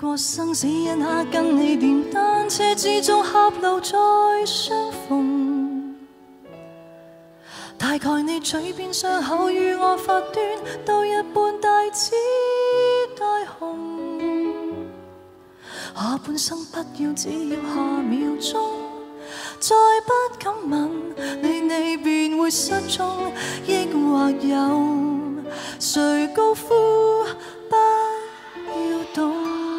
我生死一刻跟你電單車之中狹路再相逢，大概你嘴邊傷口與我發端都一般大紫大紅，下半生不要只要下秒鐘，再不敢吻你便會失蹤，抑或有誰高呼不要動，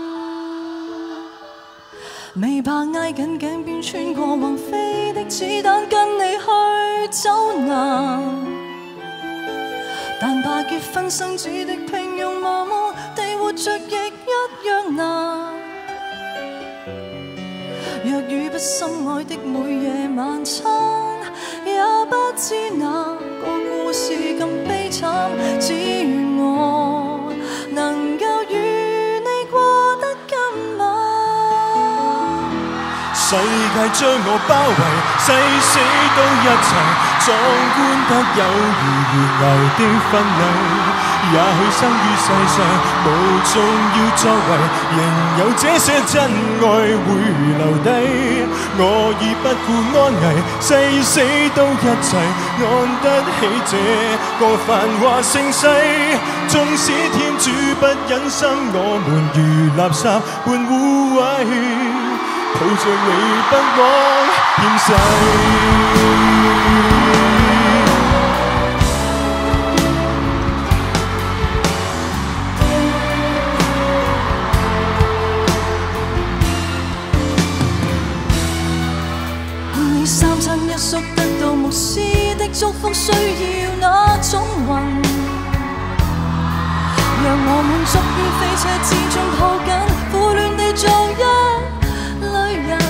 未怕挨緊頸邊穿過橫飛的子彈跟你去走難，但怕結婚生子的平庸麻木地活着亦一樣難，若與不深愛的每夜晚餐，也不知哪個故事咁悲慘，只願我能夠與你過得今晚。 世界將我包圍，誓死都一齊，壯觀得有如懸崖的婚禮。也許生於世上無重要作為，仍有這些真愛會留低。我已不顧安危，誓死都一齊，安得起這個繁華盛世。縱使天主不忍心我們如垃圾般污穢，抱着你不枉欠世。 你三親一叔得到牧師的祝福，需要那種運，讓我滿足於飛車之中抱緊，苦戀地做一旅人，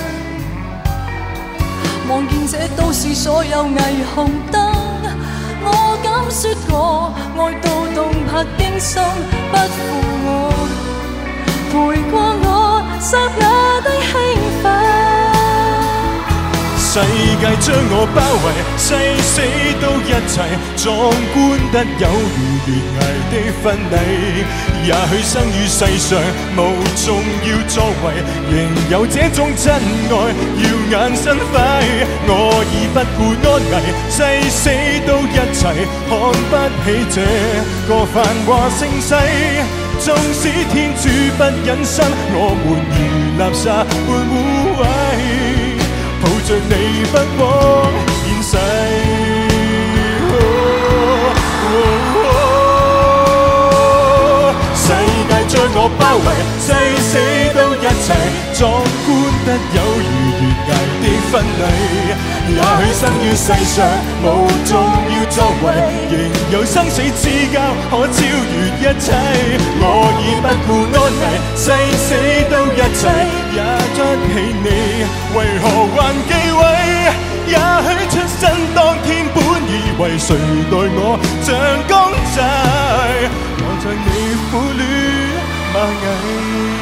望見這都市所有霓虹燈，我敢說我愛到動魄驚心，不負我陪過我剎那的興奮。 世界將我包圍，誓死都一齊，壯觀得有如懸崖的婚禮。也許生於世上無重要作為，仍有這種真愛耀眼生輝。我已不顧安危，誓死都一齊，看不起這個繁華盛世。縱使天主不忍心我們如垃圾般污穢，抱着你不枉現世。世界將我包圍，誓死都一齊，壯觀得有如懸崖的婚禮。也許生於世上無重要作為，仍有生死之交可超越一切。我已不顧安危，誓死都一齊，也得起你，為何還忌諱？也許出生當天本以為誰待我像公仔，我像你苦戀螞蟻。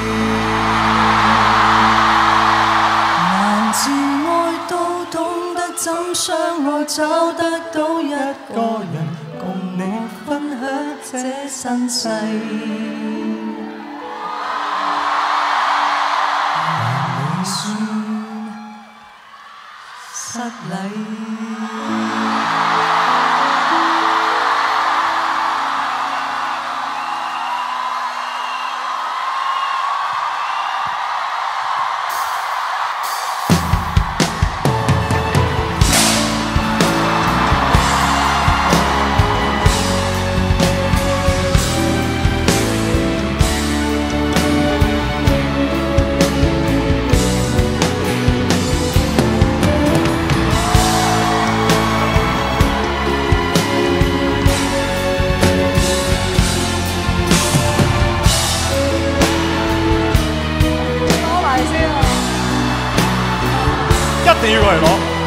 難自愛都懂得怎相愛，找得到一個人共我分享這身世。未算失禮。 一定要過嚟攞。